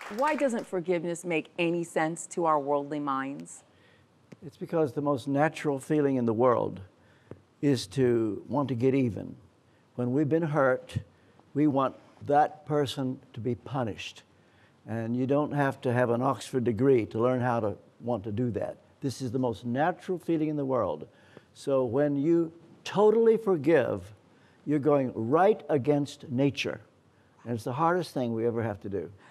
Why doesn't forgiveness make any sense to our worldly minds? It's because the most natural feeling in the world is to want to get even. When we've been hurt, we want that person to be punished. And you don't have to have an Oxford degree to learn how to want to do that. This is the most natural feeling in the world. So when you totally forgive, you're going right against nature. And it's the hardest thing we ever have to do.